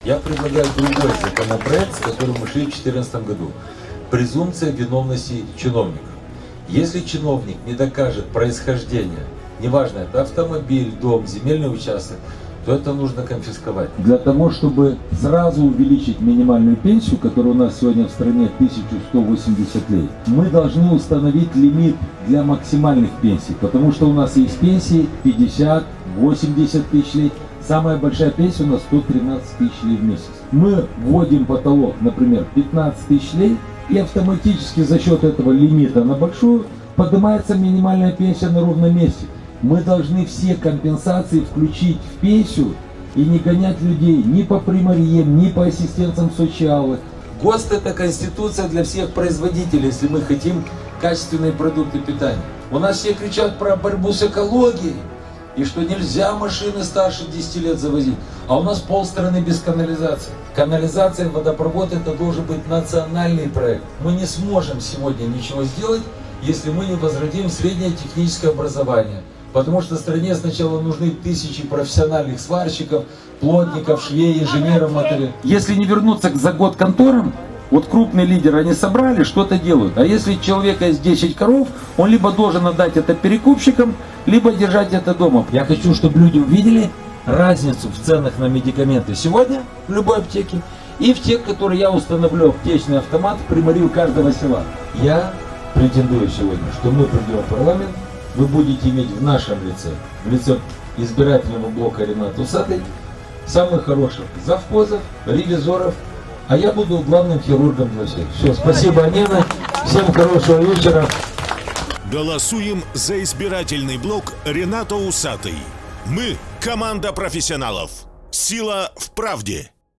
Я предлагаю другой законопроект, с которым мы шли в 2014 году. Презумпция виновности чиновников. Если чиновник не докажет происхождение, неважно, это автомобиль, дом, земельный участок, то это нужно конфисковать. Для того, чтобы сразу увеличить минимальную пенсию, которая у нас сегодня в стране 1180 лет, мы должны установить лимит для максимальных пенсий, потому что у нас есть пенсии 50-80 тысяч лет. Самая большая пенсия у нас 113 тысяч лей в месяц. Мы вводим потолок, например, 15 тысяч лей, и автоматически за счет этого лимита на большую поднимается минимальная пенсия на ровном месте. Мы должны все компенсации включить в пенсию и не гонять людей ни по примариям, ни по ассистентам социала. ГОСТ — это конституция для всех производителей, если мы хотим качественные продукты питания. У нас все кричат про борьбу с экологией, и что нельзя машины старше 10 лет завозить. А у нас полстраны без канализации. Канализация, водопровод — это должен быть национальный проект. Мы не сможем сегодня ничего сделать, если мы не возродим среднее техническое образование. Потому что стране сначала нужны тысячи профессиональных сварщиков, плотников, швей, инженеров, моторов. Если не вернуться за год конторам, вот крупные лидеры, они собрали, что-то делают. А если у человека есть 10 коров, он либо должен отдать это перекупщикам, либо держать это дома. Я хочу, чтобы люди увидели разницу в ценах на медикаменты сегодня в любой аптеке и в тех, которые я установлю аптечный автомат в примарию каждого села. Я претендую сегодня, что мы придем в парламент, вы будете иметь в нашем лице, в лице избирательного блока Рената Усатый, самых хороших завхозов, ревизоров, а я буду главным хирургом для всех. Все, спасибо, Анена, всем хорошего вечера. Голосуем за избирательный блок Рената Усатый. Мы – команда профессионалов. Сила в правде.